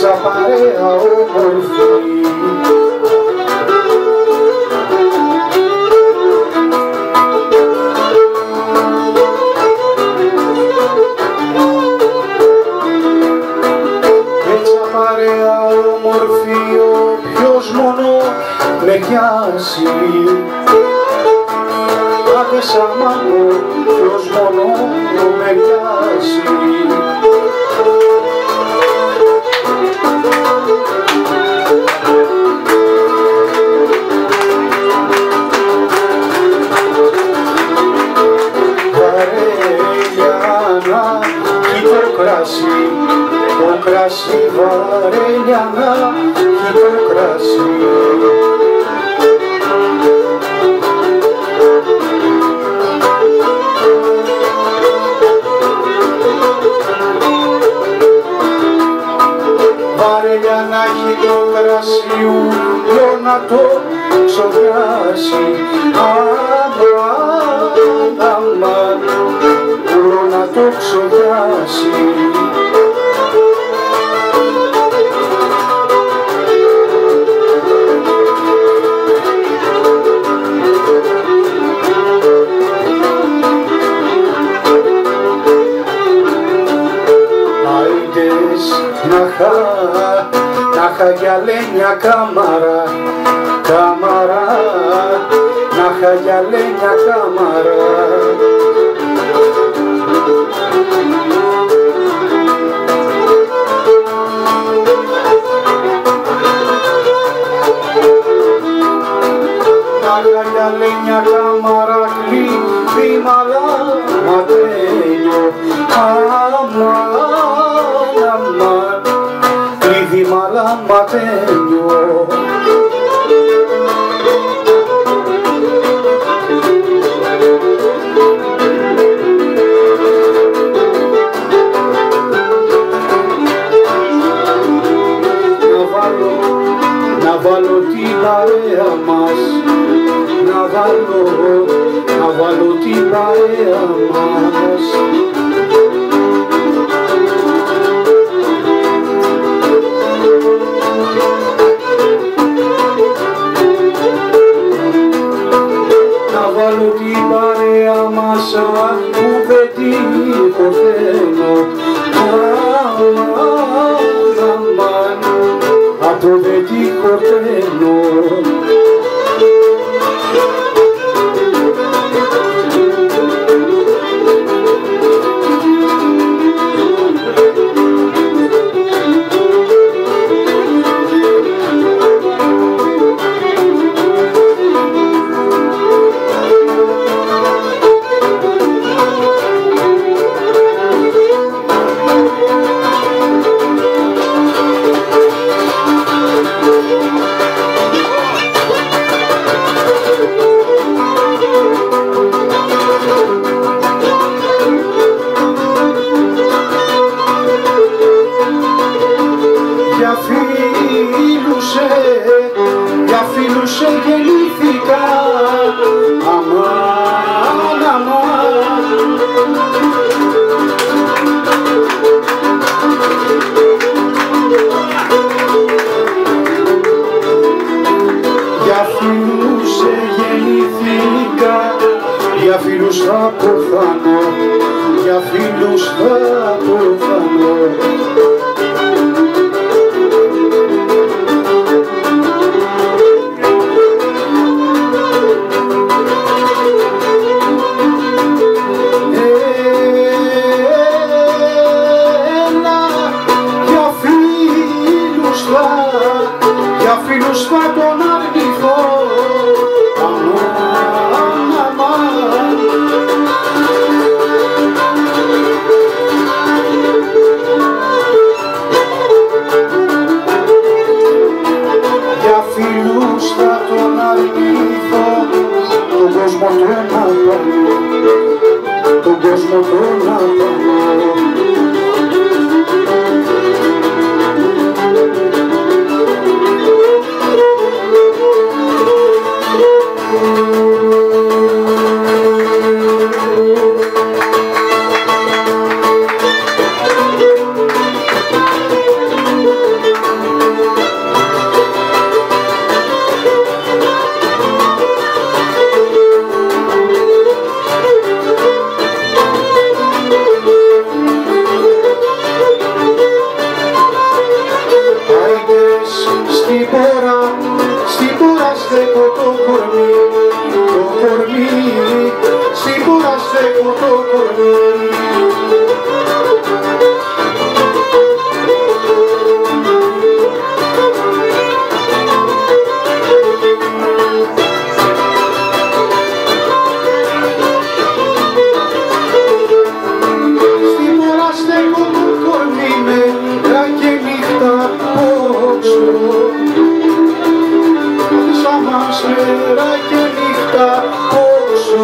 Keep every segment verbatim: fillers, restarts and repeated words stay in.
παρέα όμορφη. Πέτσα παρέα όμορφη, όποιος μόνο με πιάσει. Άντε σαν μάγο, ποιος μόνο με πιάσει. Βαρέλιανα κι το κρασί, το κρασί βαρέλιανα κι το κρασί. Βαρέλιανα κι το κρασί ούλο να το ξοδιάσει. Αμάν, αμάν, ούλο να το ξοδιάσει. Να χα, να χα για λένια κάμαρα, κάμαρα, να χα για λένια κάμαρα. Να χα για λένια κάμαρα, κλείπει μαλά ματένιο, αμάν. Κλειδί μαλαματένιο. Να βάλω, να βάλω την παρέα μας, να βάλω, να βάλω την παρέα μας. Βάλω την παρέα μας που δεν την υποθένω. Αμάν, αμάν, από δεν την χορταίνω. Για φίλους σε γεννήθηκα, αμάν, αμάν. Για φίλους σε γεννήθηκα, για φίλους θα πεθάνω, για φίλους θα πεθάνω. Για φίλους θα τον αρνηθώ, αμάν, αμάν. Για φίλους θα τον αρνηθώ, τον κόσμο τον απαλώ, τον κόσμο τον απαλώ. κορμί. Στην μόρα στέκω το κορμί μέρα και νύχτα πόξω. Άφησα μας μέρα και νύχτα πόξω.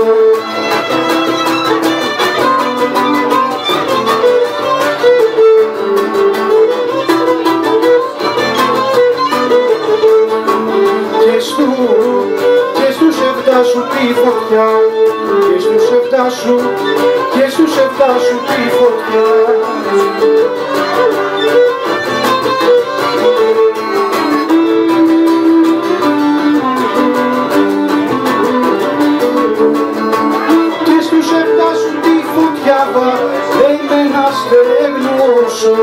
Και στου, και στους εφτά σου τη φωτιά, και στους εφτά σου, και στους εφτά σου τη φωτιά. Και στους εφτά σου τη φωτιά βαρέμε να στεγνώσω.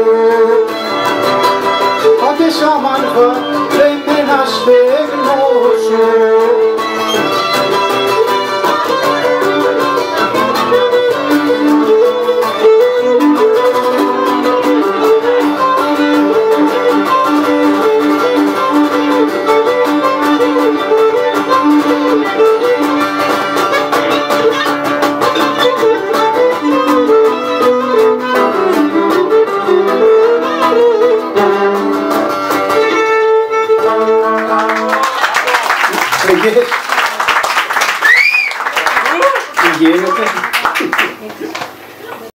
Άντε σάμαν βαρέμε να στεγνώσω. Yes.